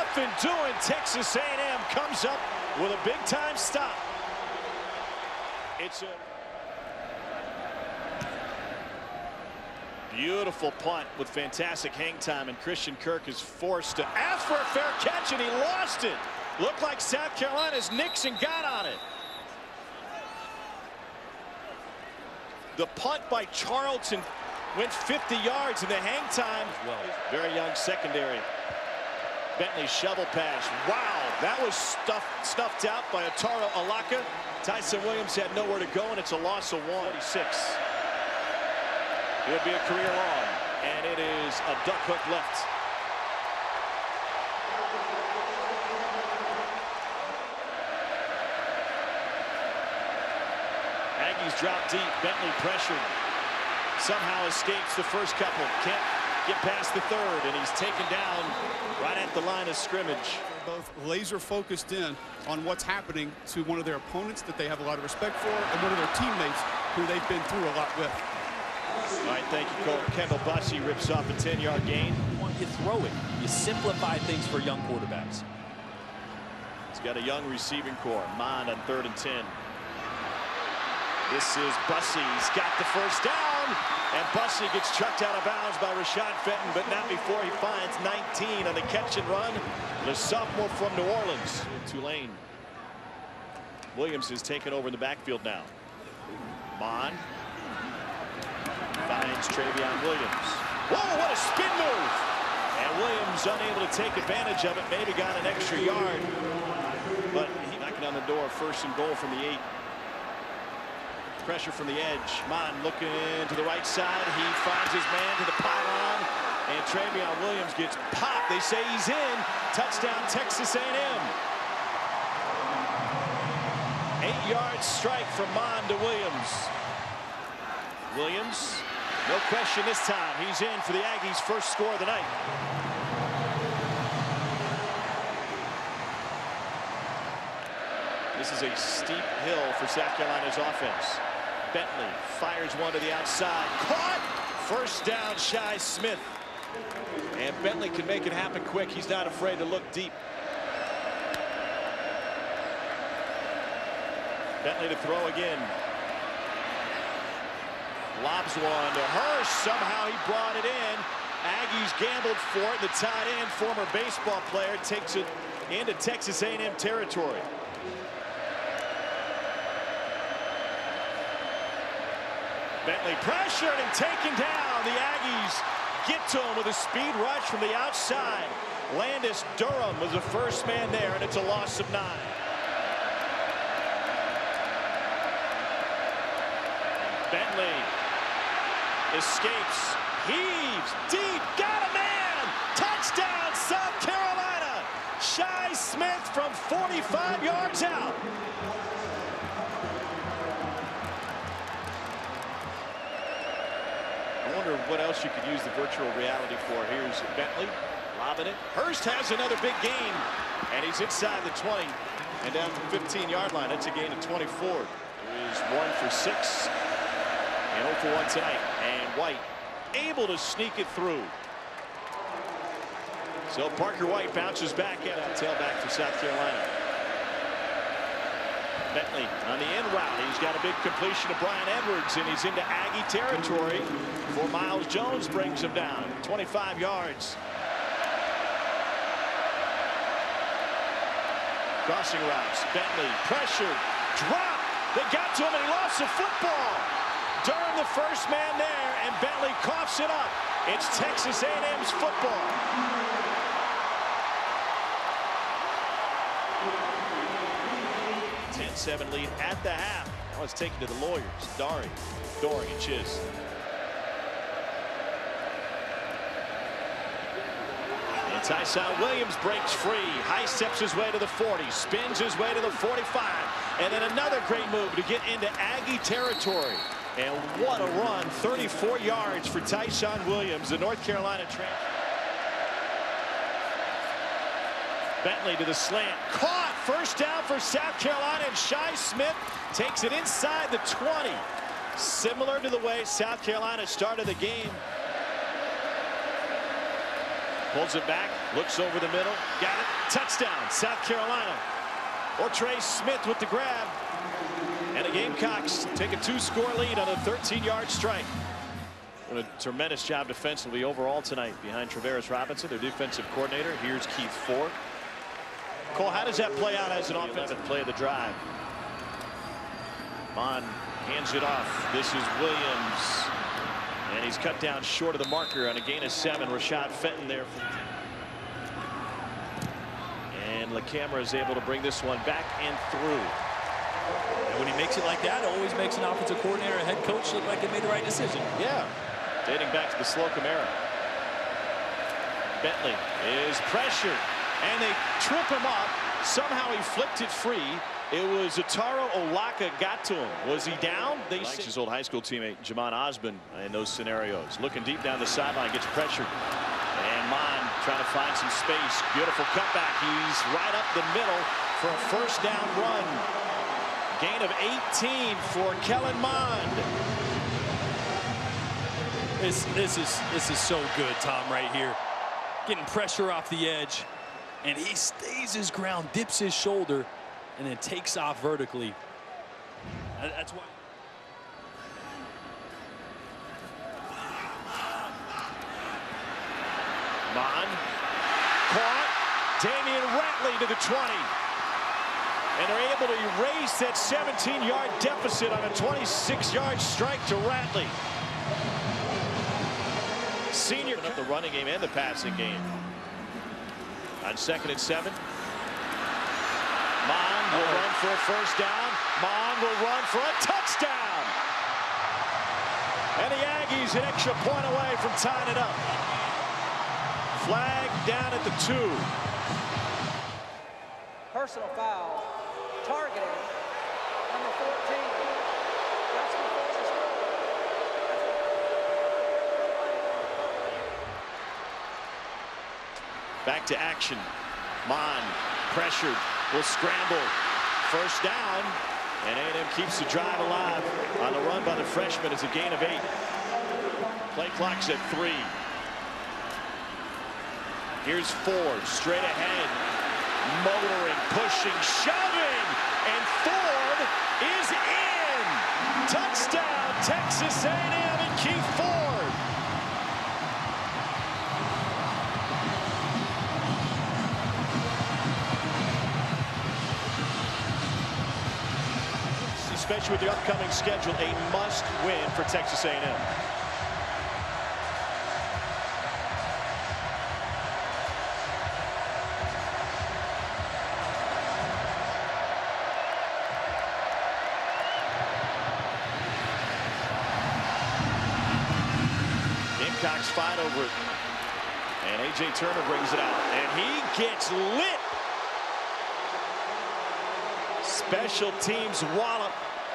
Nothing doing. Texas A&M comes up with a big-time stop. It's a beautiful punt with fantastic hang time, and Christian Kirk is forced to ask for a fair catch, and he lost it. Looked like South Carolina's Nixon got on it. The punt by Charlton went 50 yards, and the hang time, very young secondary. Bentley shovel pass. Wow, that was snuffed out by Ataro Alaka. Tyson Williams had nowhere to go, and it's a loss of 1. It would be a career long, and it is a duck hook left. Aggies drop deep. Bentley pressured. Somehow escapes the first couple. Can't get past the third, and he's taken down right at the line of scrimmage. They're both laser focused in on what's happening to one of their opponents that they have a lot of respect for, and one of their teammates who they've been through a lot with. All right, thank you, Cole. Kendall Bussey rips off a 10-yard gain. You throw it. You simplify things for young quarterbacks. He's got a young receiving core. Mond on 3rd and 10. This is Bussey. He's got the first down, and Bussey gets chucked out of bounds by Rashad Fenton, but not before he finds 19 on the catch and run. The sophomore from New Orleans. Tulane. Williams is taken over in the backfield now. Mond finds Travion Williams. Whoa, what a spin move! And Williams unable to take advantage of it. Maybe got an extra yard, but he's knocking on the door. 1st and goal from the 8. Pressure from the edge. Mond looking to the right side. He finds his man to the pylon, and Travion Williams gets popped. They say he's in. Touchdown, Texas A&M. 8-yard strike from Mond to Williams. Williams, no question this time. He's in for the Aggies' first score of the night. This is a steep hill for South Carolina's offense. Bentley fires one to the outside. Caught! First down, Shi Smith. And Bentley can make it happen quick. He's not afraid to look deep. Bentley to throw again. Lobs one to Hurst. Somehow he brought it in. Aggies gambled for it. The tight end, former baseball player, takes it into Texas A&M territory. Bentley pressured and taken down. The Aggies get to him with a speed rush from the outside. Landis Durham was the first man there, and it's a loss of 9. Bentley escapes, heaves deep, got a man! Touchdown, South Carolina! Shi Smith from 45 yards out. I wonder what else you could use the virtual reality for. Here's Bentley lobbing it. Hurst has another big gain, and he's inside the 20 and down to the 15-yard line. That's a gain of 24. It is 1 for 6 and 0 for 1 tonight. And White able to sneak it through. So Parker White bounces back at a tailback for South Carolina. Bentley on the end route. He's got a big completion to Brian Edwards, and he's into Aggie territory before Miles Jones brings him down. 25 yards. Crossing routes. Bentley pressured. Drop. They got to him, and he lost the football. Durham the first man there, and Bentley coughs it up. It's Texas A&M's football. A 10-7 lead at the half. Now it's taken to the Lawyers. Doring and Chiz. And Tyson Williams breaks free. High steps his way to the 40. Spins his way to the 45. And then another great move to get into Aggie territory. And what a run. 34 yards for Tyson Williams, the North Carolina transfer. Bentley to the slant. Caught. First down for South Carolina, and Shi Smith takes it inside the 20. Similar to the way South Carolina started the game. Pulls it back, looks over the middle, got it, touchdown, South Carolina. Ortre Smith with the grab. And the Gamecocks take a 2-score lead on a 13-yard strike. Doing a tremendous job defensively overall tonight behind Travaris Robinson, their defensive coordinator. Here's Keith Ford. Cole, how does that play out as an offensive play of the drive? Mond hands it off. This is Williams. And he's cut down short of the marker on a gain of 7. Rashad Fenton there. And LaCamera is able to bring this one back and through. And when he makes it like that, it always makes an offensive coordinator and head coach look like they made the right decision. Yeah. Dating back to the Slocum era. Bentley is pressured. And they trip him up. Somehow he flicked it free. It was Ataro Olaka got to him. Was he down? They likes his old high school teammate Jamon Osborne in those scenarios. Looking deep down the sideline, gets pressured. And Mond trying to find some space. Beautiful cutback. He's right up the middle for a first down run. Gain of 18 for Kellen Mond. This is so good, Tom, right here. Getting pressure off the edge. And he stays his ground, dips his shoulder, and then takes off vertically. That's why. Mond caught. Damian Ratley to the 20. And they're able to erase that 17-yard deficit on a 26-yard strike to Ratley. Senior of the running game and the passing game. On 2nd and 7. Mond will run for a first down. Mond will run for a touchdown. And the Aggies an extra point away from tying it up. Flag down at the 2. Personal foul. Targeting number 14. That's the first score. Back to action. Mond pressured, will scramble. First down, and A&M keeps the drive alive on the run by the freshman. It's a gain of 8. Play clock's at 3. Here's Ford straight ahead, motoring, pushing, shoving, and Ford is in. Touchdown, Texas A&M and Keith Ford. Especially with the upcoming schedule, a must-win for Texas A&M. Gamecocks fight over it. And A.J. Turner brings it out. And he gets lit. Special teams wallop.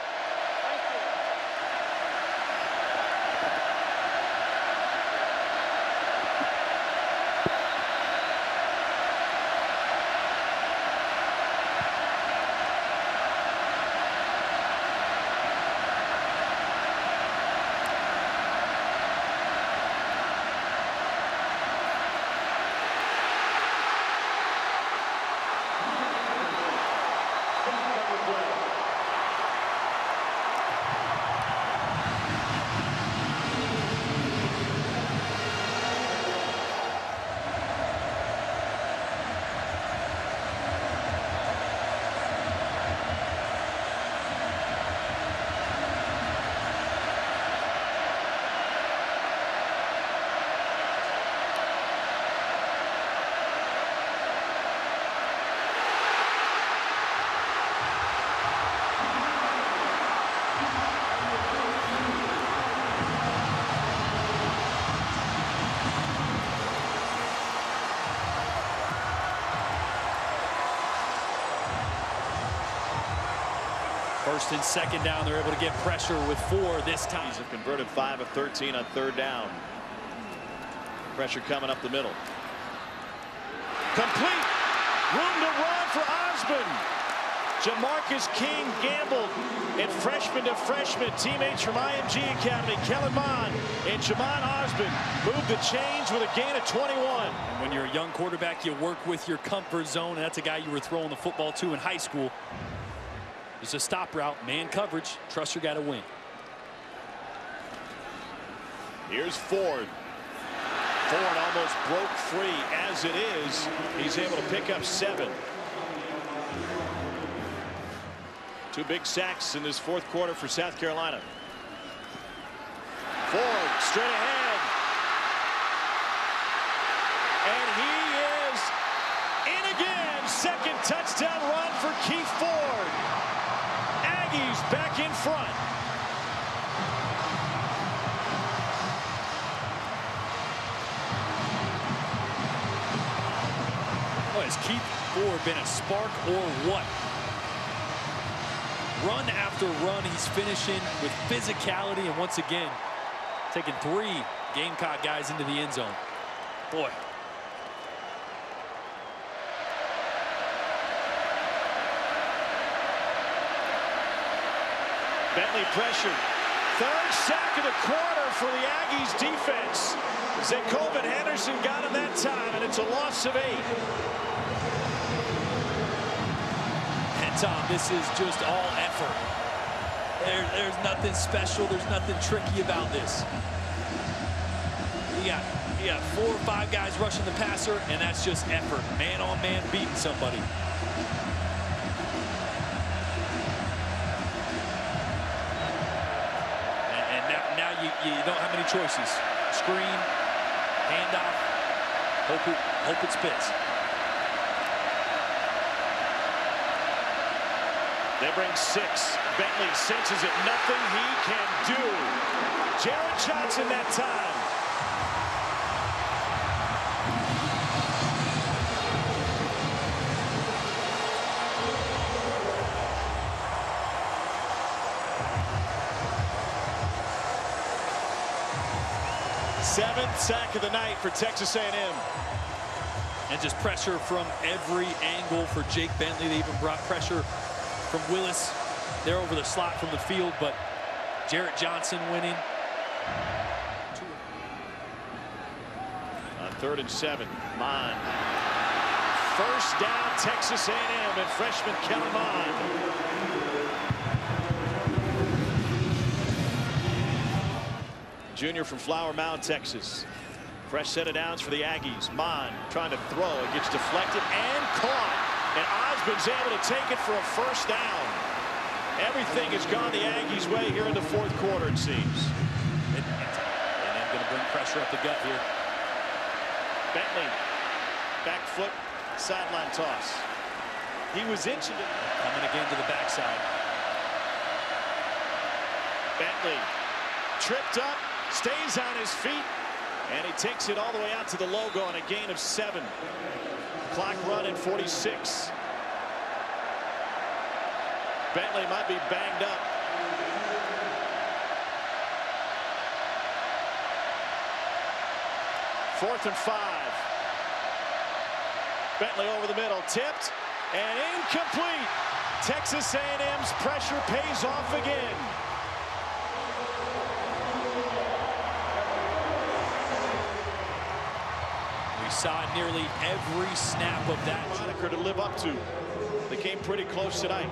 First and second down, they're able to get pressure with 4 this time. He's converted 5 of 13 on 3rd down. Pressure coming up the middle. Complete. Room to run for Osborne. Jamarcus King gambled, and freshman to freshman, teammates from IMG Academy, Kellen Mond and Jamon Osmond moved the chains with a gain of 21. When you're a young quarterback, you work with your comfort zone, and that's a guy you were throwing the football to in high school. It's a stop route, man coverage, trust your guy to win. Here's Ford. Ford almost broke free. As it is, he's able to pick up 7. 2 big sacks in this fourth quarter for South Carolina. Ford straight ahead. And he is in again. Second touchdown run for Keith Ford. Aggies back in front. Has Keith Ford been a spark or what? Run after run, he's finishing with physicality, and once again, taking 3 Gamecock guys into the end zone. Boy. Bentley pressured. 3rd sack of the quarter for the Aggies defense. Zakoven Henderson got him that time, and it's a loss of 8. Tom, this is just all effort. There's nothing special. There's nothing tricky about this. You got 4 or 5 guys rushing the passer, and that's just effort. Man on man beating somebody. And now you don't have many choices. Screen, handoff, hope it spits. They bring 6. Bentley senses it. Nothing he can do. Jared Johnson that time. Seventh sack of the night for Texas A&M. And just pressure from every angle for Jake Bentley. They even brought pressure from Willis. They're over the slot from the field, but Jarrett Johnson winning. On 3rd and 7, Mond. First down, Texas A&M, and freshman Kellen Mond. Junior from Flower Mound, Texas. Fresh set of downs for the Aggies. Mond trying to throw. It gets deflected and caught. And Osmond's able to take it for a first down. Everything has gone the Aggies' way here in the fourth quarter, it seems. And I'm going to bring pressure up the gut here. Bentley, back foot, sideline toss. He was inching it. Coming again to the backside. Bentley tripped up, stays on his feet, and he takes it all the way out to the logo on a gain of 7. Clock running 46. Bentley might be banged up. Fourth and 5. Bentley over the middle, tipped and incomplete. Texas A&M's pressure pays off again. Saw nearly every snap of that moniker to live up to. They came pretty close tonight.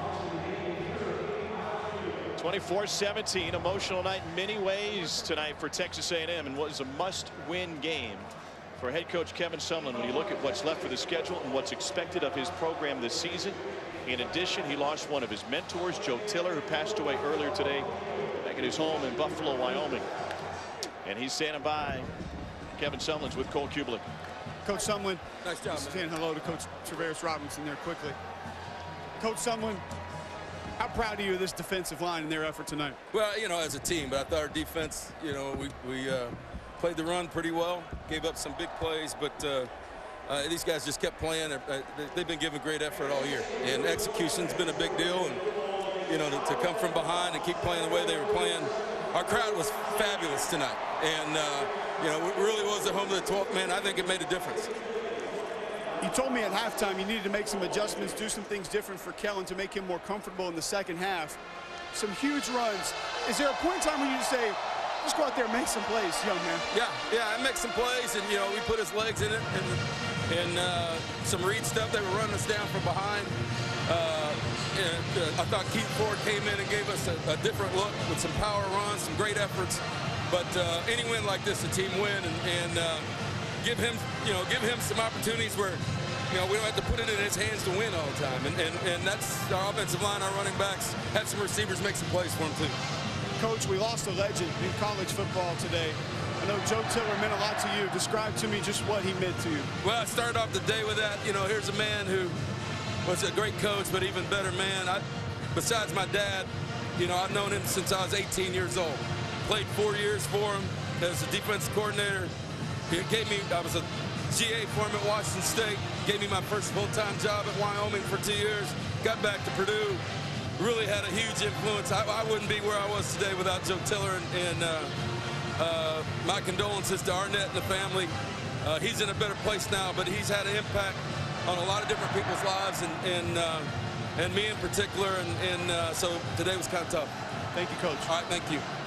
24-17, emotional night in many ways tonight for Texas A&M, and was a must-win game for head coach Kevin Sumlin when you look at what's left for the schedule and what's expected of his program this season. In addition, he lost one of his mentors, Joe Tiller, who passed away earlier today back at his home in Buffalo, Wyoming. And he's standing by. Kevin Sumlin's with Cole Cubelic. Coach Sumlin, nice job, man. Saying hello to Coach Travaris Robinson there quickly. Coach Sumlin, how proud are you of this defensive line and their effort tonight? Well, you know, as a team, but I thought our defense, you know, we played the run pretty well, gave up some big plays, but these guys just kept playing. They've been giving great effort all year, and execution's been a big deal. And you know, to come from behind and keep playing the way they were playing. Our crowd was fabulous tonight, and you know, it really was the home of the 12th man. I think it made a difference. He told me at halftime he needed to make some adjustments, do some things different for Kellen to make him more comfortable in the second half. Some huge runs. Is there a point in time where you just say, just go out there and make some plays, young man? Yeah, I make some plays, and, you know, we put his legs in it, and some read stuff. They were running us down from behind. I thought Keith Ford came in and gave us a different look with some power runs, some great efforts. But any win like this, a team win, and give him some opportunities where, you know, we don't have to put it in his hands to win all the time. And that's our offensive line, our running backs, had some receivers make some plays for him too. Coach, we lost a legend in college football today. I know Joe Tiller meant a lot to you. Describe to me just what he meant to you. Well, I started off the day with that. You know, here's a man who was a great coach, but even better man. Besides my dad, you know, I've known him since I was 18 years old. Played 4 years for him as a defense coordinator. He gave me, I was a GA for him at Washington State. Gave me my first full-time job at Wyoming for 2 years. Got back to Purdue. Really had a huge influence. I wouldn't be where I was today without Joe Tiller, and my condolences to Arnett and the family. He's in a better place now, but he's had an impact on a lot of different people's lives, and me in particular, and so today was kind of tough. Thank you, Coach. All right, thank you.